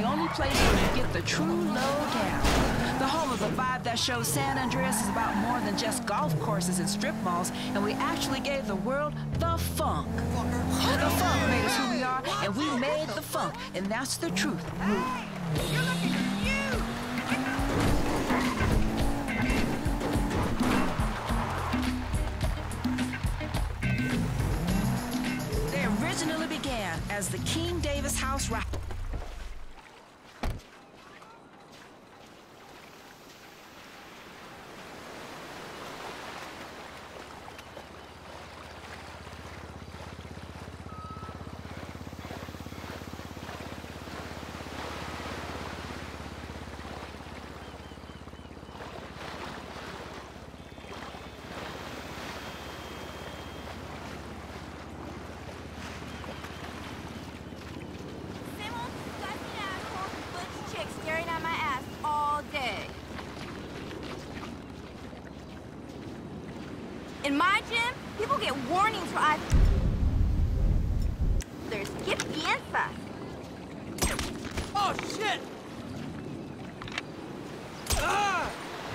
only place where you get the true lowdown. The home of the vibe that shows San Andreas is about more than just golf courses and strip malls, and we actually gave the world the funk. The funk made us who we are, and we made the funk, and that's the truth. You're looking cute! They originally began as the King Davis House Rock. In my gym, people get warnings for There's ¿Qué piensas? Oh, shit! Ah!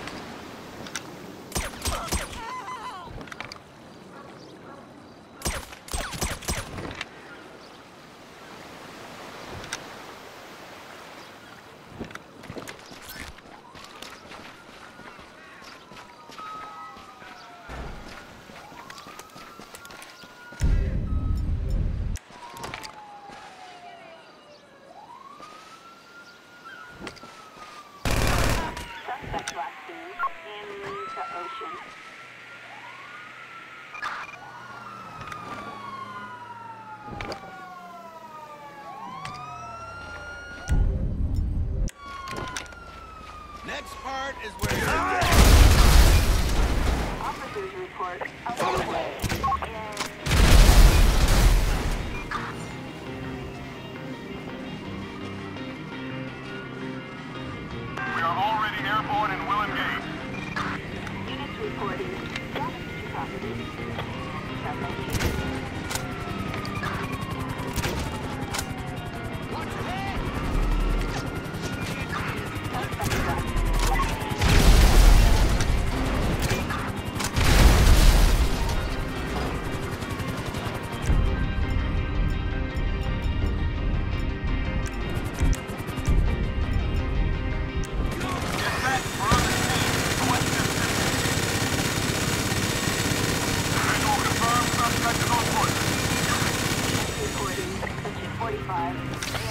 Next part is where you're Officers report underway. We are already airborne and will engage. Units reporting damage to property. Reporting, 45.